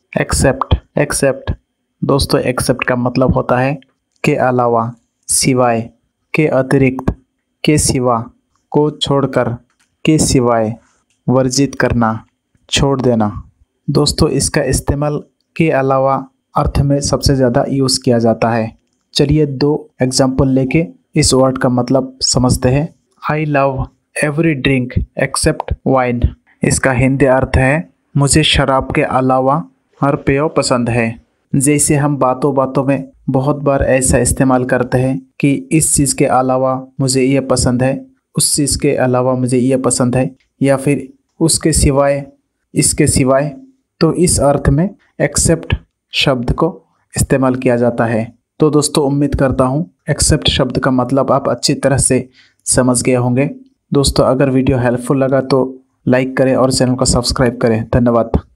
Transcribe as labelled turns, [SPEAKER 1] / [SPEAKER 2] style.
[SPEAKER 1] Accept accept दोस्तों, accept का मतलब होता है के अलावा, सिवाय, के अतिरिक्त, के सिवा, को छोड़कर, के सिवाय, वर्जित करना, छोड़ देना। दोस्तों, इसका इस्तेमाल के अलावा अर्थ में सबसे ज़्यादा यूज़ किया जाता है। चलिए 2 एग्जाम्पल लेके इस वर्ड का मतलब समझते हैं। I love every drink except wine. इसका हिंदी अर्थ है मुझे शराब के अलावा हर पेय पसंद है। जैसे हम बातों बातों में बहुत बार ऐसा इस्तेमाल करते हैं कि इस चीज़ के अलावा मुझे ये पसंद है, उस चीज़ के अलावा मुझे ये पसंद है, या फिर उसके सिवाय, इसके सिवाय। तो इस अर्थ में एक्सेप्ट शब्द को इस्तेमाल किया जाता है। तो दोस्तों, उम्मीद करता हूँ एक्सेप्ट शब्द का मतलब आप अच्छी तरह से समझ गए होंगे। दोस्तों, अगर वीडियो हेल्पफुल लगा तो लाइक करें और चैनल को सब्सक्राइब करें। धन्यवाद।